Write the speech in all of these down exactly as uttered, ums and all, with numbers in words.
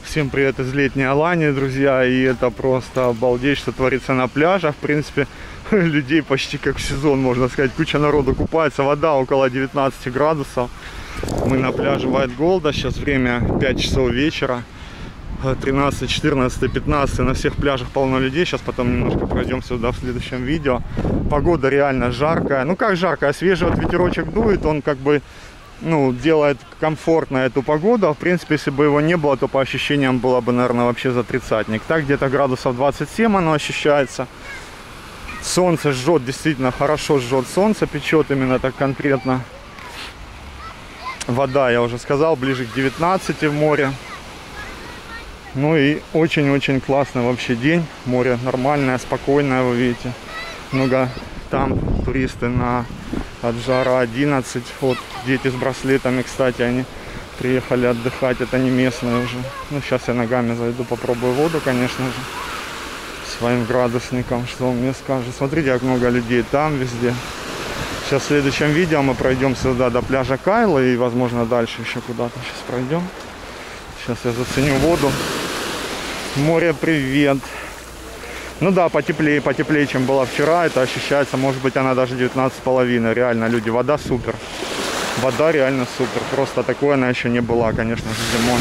Всем привет из летней Алании, друзья. И это просто обалдеть, что творится на пляжах. В принципе, людей почти как в сезон, можно сказать. Куча народу купается. Вода около девятнадцати градусов. Мы на пляже White Gold. Сейчас время пять часов вечера. тринадцать, четырнадцать, пятнадцать. На всех пляжах полно людей. Сейчас потом немножко пройдем сюда в следующем видео. Погода реально жаркая. Ну как жаркая? Свежий вот ветерочек дует. Он как бы... ну, делает комфортно эту погоду. В принципе, если бы его не было, то по ощущениям было бы, наверное, вообще за тридцатник. Так, где-то градусов двадцать семь оно ощущается. Солнце жжет, действительно хорошо жжет. Солнце печет именно так конкретно. Вода, я уже сказал, ближе к девятнадцати в море. Ну и очень-очень классный вообще день. Море нормальное, спокойное, вы видите. Много там туристы на... от жара одиннадцать. Вот дети с браслетами, кстати, они приехали отдыхать. Это не местные уже. Ну, сейчас я ногами зайду, попробую воду, конечно же, своим градусником, что он мне скажет. Смотрите, как много людей там везде. Сейчас в следующем видео мы пройдем сюда до пляжа Кайла и, возможно, дальше еще куда-то сейчас пройдем. Сейчас я заценю воду. Море, привет. Ну да, потеплее, потеплее, чем было вчера. Это ощущается, может быть, она даже девятнадцать с половиной. Реально, люди, вода супер. Вода реально супер. Просто такой она еще не была, конечно же, зимой.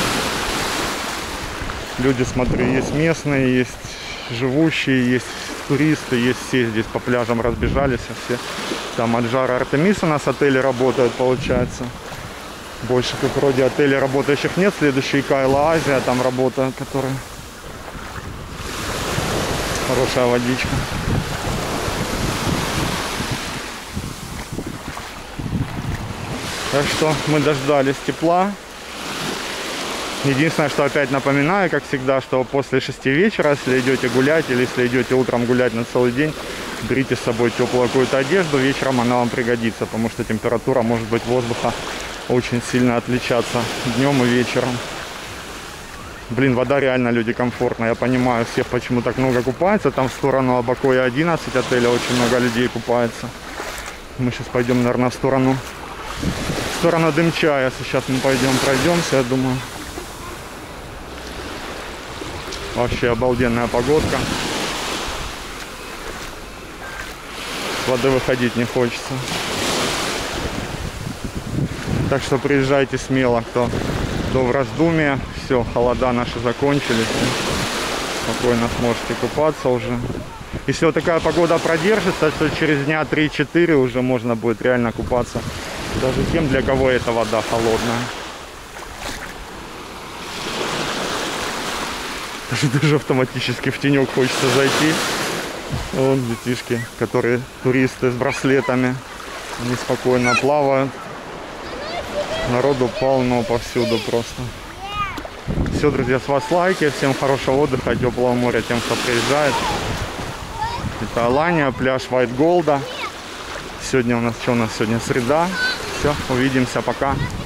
Люди, смотрю, есть местные, есть живущие, есть туристы, есть все здесь по пляжам разбежались. Все там от жара Артемис у нас отели работают, получается. Больше как вроде отелей работающих нет. Следующий Кайла Азия там работает, который... Хорошая водичка. Так что мы дождались тепла. Единственное, что опять напоминаю, как всегда, что после шести вечера, если идете гулять или если идете утром гулять на целый день, берите с собой теплую какую-то одежду. Вечером она вам пригодится, потому что температура может быть воздуха очень сильно отличаться днем и вечером. Блин, вода реально, люди, комфортная. Я понимаю всех, почему так много купается. Там в сторону Абакоя одиннадцать отеля очень много людей купается. Мы сейчас пойдем, наверное, в сторону в сторону Дымчая. Сейчас мы пойдем, пройдемся, я думаю. Вообще обалденная погодка. С воды выходить не хочется. Так что приезжайте смело, кто до в раздумье. Все, холода наши закончились. Спокойно сможете купаться уже. Если вот такая погода продержится, то через дня три-четыре уже можно будет реально купаться. Даже тем, для кого эта вода холодная. Даже, даже автоматически в тенек хочется зайти. Вон детишки, которые туристы с браслетами. Они спокойно плавают. Народу полно повсюду просто. Все, друзья, с вас лайки. Всем хорошего отдыха, теплого моря тем, кто приезжает. Это Алания, пляж White Gold. Сегодня у нас, что у нас сегодня? Среда. Все, увидимся, пока.